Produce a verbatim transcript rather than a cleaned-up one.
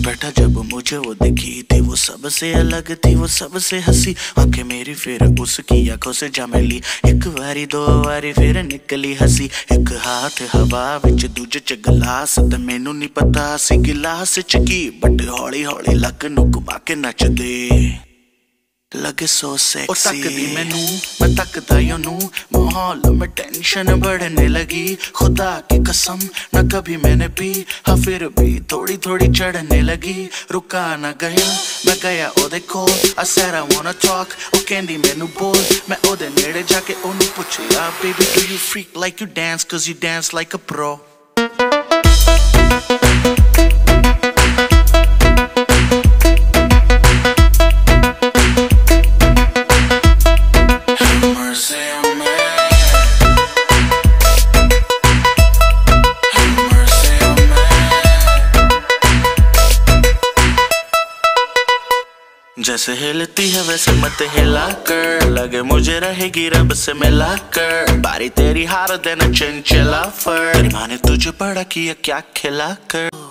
बैठा जब मुझे वो दिखी थी, वो सबसे अलग थी, वो सबसे हंसी। आंखें मेरी फिर उसकी आंखों से जा मिली, एक बारी दो बारी फिर निकली हंसी। एक हाथ हवा विच दूजे च गिलास, ते मैनू नहीं पता सी गिलास च की, बट हौली हौली लक नू घुमा के नचदे लगे सो सेक्सी। और तकदी मैनू मैं तकदा ओनू, माहौल में टेंशन बढ़ने लगी। खुदा की कसम न कभी मैंने पी, हाँ फिर भी थोड़ी थोड़ी चढ़ने लगी। रुका न गया मैं गया ओदे कोल, I said I wanna talk, ओ कहंदी मैनू बोल। मैं ओदे नेड़े जाके ओनू पुछया, baby do you freak like you dance, cause you dance like a pro। जैसे हिलती है वैसे मत हिला कर, लगे मुझे रहेगी रब से मिला कर। बारी तेरी हार देना चंचला फर, तेरी माँ ने तुझे बड़ा किया क्या खिला कर।